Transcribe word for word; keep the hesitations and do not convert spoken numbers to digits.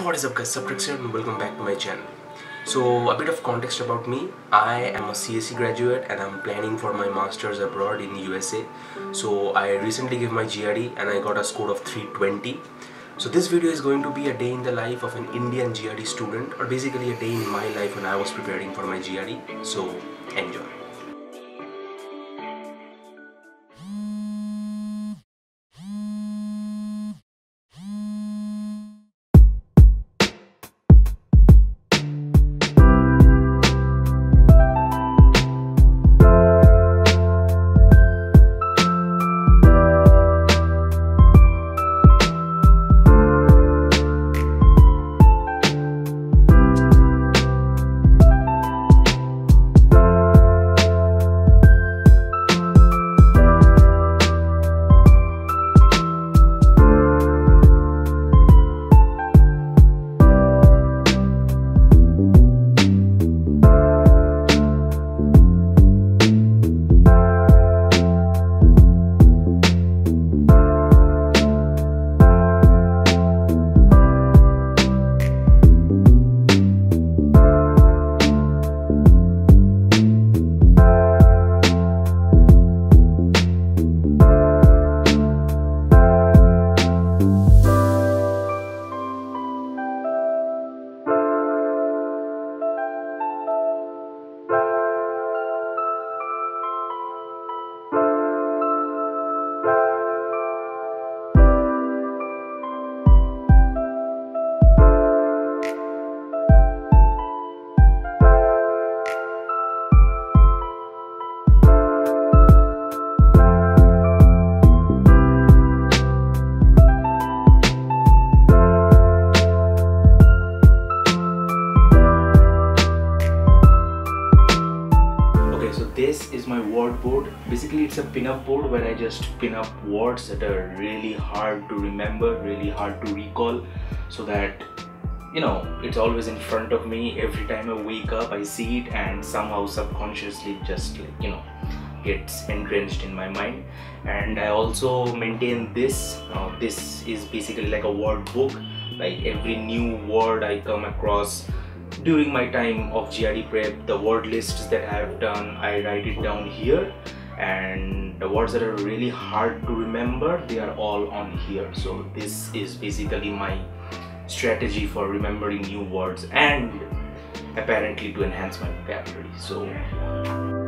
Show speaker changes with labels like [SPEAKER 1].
[SPEAKER 1] what is up guys, Subtrix here and welcome back to my channel. So a bit of context about me. I am a C S E graduate and I'm planning for my masters abroad in U S A. So I recently gave my G R E and I got a score of three twenty. So this video is going to be a day in the life of an Indian G R E student, or basically a day in my life when I was preparing for my G R E. So enjoy. This is my word board. Basically it's a pin-up board where I just pin up words that are really hard to remember, really hard to recall, so that, you know, it's always in front of me. Every time I wake up I see it and somehow subconsciously just, like, you know, gets entrenched in my mind. And I also maintain this. Uh, this is basically like a word book. Like every new word I come across during my time of G R E prep, the word lists that I have done, I write it down here, and the words that are really hard to remember, they are all on here. So this is basically my strategy for remembering new words and apparently to enhance my vocabulary. So